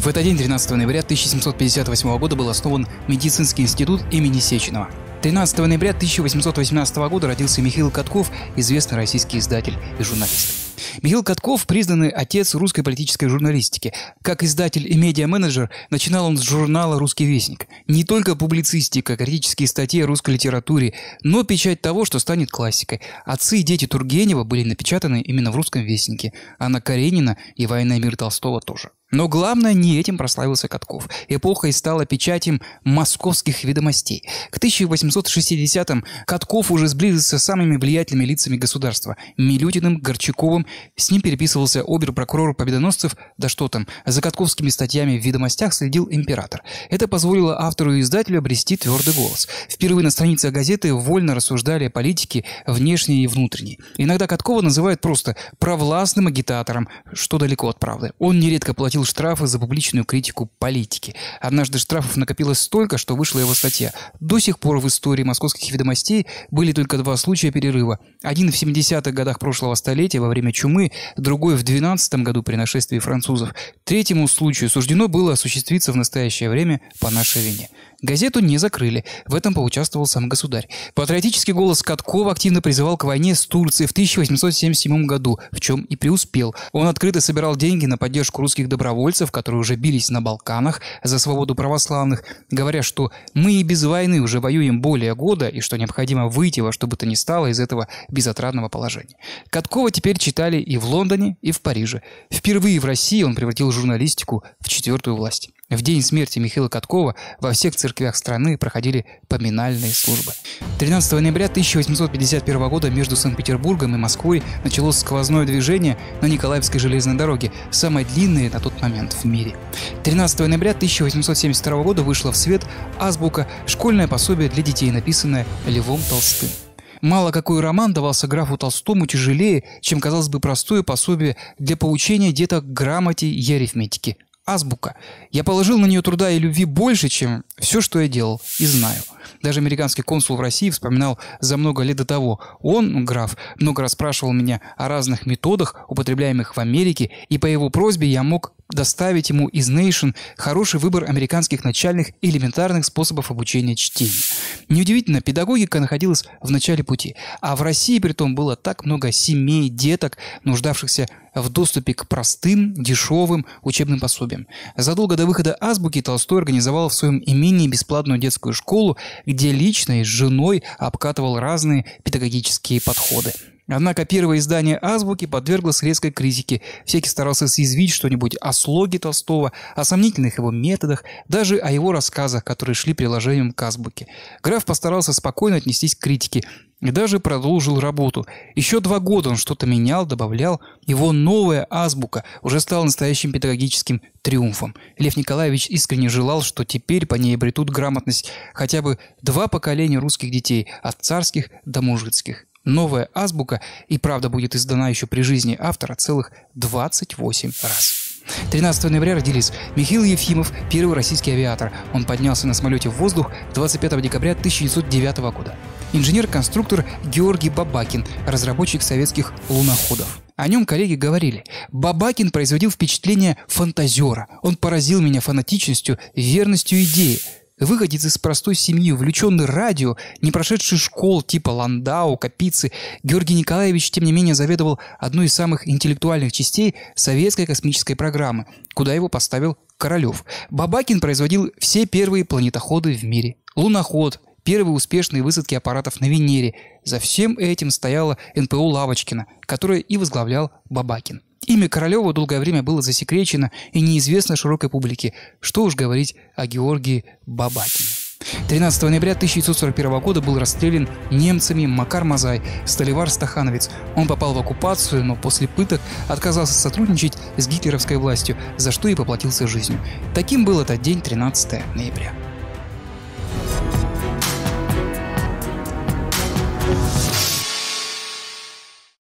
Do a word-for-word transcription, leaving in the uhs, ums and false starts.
В этот день, тринадцатого ноября тысяча семьсот пятьдесят восьмого года, был основан медицинский институт имени Сеченова. тринадцатого ноября тысяча восемьсот восемнадцатого года родился Михаил Катков, известный российский издатель и журналист. Михаил Катков – признанный отец русской политической журналистики. Как издатель и медиа-менеджер начинал он с журнала «Русский вестник». Не только публицистика, критические статьи о русской литературе, но печать того, что станет классикой. «Отцы и дети» Тургенева были напечатаны именно в «Русском вестнике», Анна Каренина и «Война и мир» Толстого тоже. Но главное, не этим прославился Катков. Эпохой стала печатью московских ведомостей. К тысяча восемьсот шестидесятым Катков уже сблизился с самыми влиятельными лицами государства – Милютиным, Горчаковым. С ним переписывался обер-прокурор Победоносцев. Да что там, за катковскими статьями в ведомостях следил император. Это позволило автору и издателю обрести твердый голос. Впервые на страницах газеты вольно рассуждали о политике внешней и внутренней. Иногда Каткова называют просто провластным агитатором, что далеко от правды. Он нередко платил штрафы за публичную критику политики. Однажды штрафов накопилось столько, что вышла его статья. До сих пор в истории московских ведомостей были только два случая перерыва. Один в семидесятых годах прошлого столетия во время чумы, другой в двенадцатом году при нашествии французов. Третьему случаю суждено было осуществиться в настоящее время по нашей вине. Газету не закрыли. В этом поучаствовал сам государь. Патриотический голос Каткова активно призывал к войне с Турцией в тысяча восемьсот семьдесят седьмом году, в чем и преуспел. Он открыто собирал деньги на поддержку русских добровольцев, которые уже бились на Балканах за свободу православных, говоря, что мы и без войны уже воюем более года и что необходимо выйти во что бы то ни стало из этого безотрадного положения. Каткова теперь читали и в Лондоне, и в Париже. Впервые в России он превратил журналистику в четвертую власть. В день смерти Михаила Каткова во всех церквях страны проходили поминальные службы. тринадцатого ноября тысяча восемьсот пятьдесят первого года между Санкт-Петербургом и Москвой началось сквозное движение на Николаевской железной дороге, самое длинное на тот момент в мире. тринадцатого ноября тысяча восемьсот семьдесят второго года вышла в свет азбука, школьное пособие для детей, написанное Львом Толстым. Мало какой роман давался графу Толстому тяжелее, чем, казалось бы, простое пособие для поучения деток грамоте и арифметике. Азбука. Я положил на нее труда и любви больше, чем все, что я делал и знаю. Даже американский консул в России вспоминал за много лет до того. Он, граф, много раз спрашивал меня о разных методах, употребляемых в Америке, и по его просьбе я мог доставить ему из Nation хороший выбор американских начальных и элементарных способов обучения чтению. Неудивительно, педагогика находилась в начале пути, а в России притом было так много семей, деток, нуждавшихся в доступе к простым, дешевым учебным пособиям. Задолго до выхода азбуки Толстой организовал в своем имении бесплатную детскую школу, где лично и с женой обкатывал разные педагогические подходы. Однако первое издание азбуки подверглось резкой критике. Всякий старался съязвить что-нибудь о слоге Толстого, о сомнительных его методах, даже о его рассказах, которые шли приложением к азбуке. Граф постарался спокойно отнестись к критике и даже продолжил работу. Еще два года он что-то менял, добавлял. Его новая азбука уже стала настоящим педагогическим триумфом. Лев Николаевич искренне желал, что теперь по ней обретут грамотность хотя бы два поколения русских детей, от царских до мужицких. Новая азбука и правда будет издана еще при жизни автора целых двадцать восемь раз. тринадцатого ноября родились Михаил Ефимов, первый российский авиатор. Он поднялся на самолете в воздух двадцать пятого декабря тысяча девятьсот девятого года. Инженер-конструктор Георгий Бабакин, разработчик советских луноходов. О нем коллеги говорили: «Бабакин производил впечатление фантазера. Он поразил меня фанатичностью, верностью идеи. Выходец из простой семьи, увлеченный радио, не прошедший школ типа Ландау, Капицы, Георгий Николаевич, тем не менее, заведовал одной из самых интеллектуальных частей советской космической программы, куда его поставил Королев. Бабакин производил все первые планетоходы в мире. Луноход, первые успешные высадки аппаратов на Венере. За всем этим стояла эн пэ о Лавочкина, которое и возглавлял Бабакин. Имя Королева долгое время было засекречено и неизвестно широкой публике. Что уж говорить о Георгии Бабакине. тринадцатого ноября тысяча девятьсот сорок первого года был расстрелян немцами Макар Мазай, сталевар-стахановец. Он попал в оккупацию, но после пыток отказался сотрудничать с гитлеровской властью, за что и поплатился жизнью. Таким был этот день, тринадцатого ноября.